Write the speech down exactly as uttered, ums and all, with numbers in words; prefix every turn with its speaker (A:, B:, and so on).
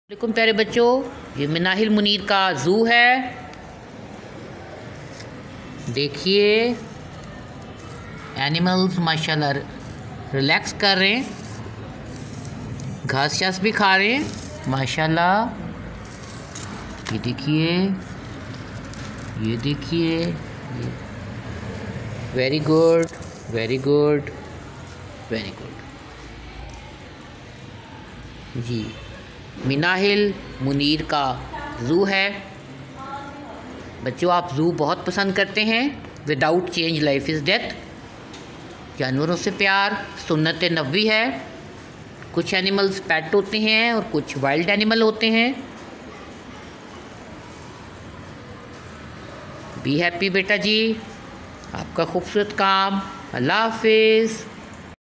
A: वालेकुम प्यारे बच्चों, ये मिनाहिल मुनीर का ज़ू है। देखिए एनिमल्स माशाल्लाह रिलैक्स कर रहे हैं, घास शास भी खा रहे हैं माशाल्लाह। ये देखिए, ये देखिए, ये very good, very good, very good जी। मिनाहिल मुनीर का ज़ू है। बच्चों, आप ज़ू बहुत पसंद करते हैं। Without change life is death. जानवरों से प्यार सुन्नत नबी है। कुछ एनिमल्स पेट होते हैं और कुछ वाइल्ड एनिमल होते हैं। बी हैप्पी बेटा जी, आपका खूबसूरत काम। अल्लाह हाफिज़।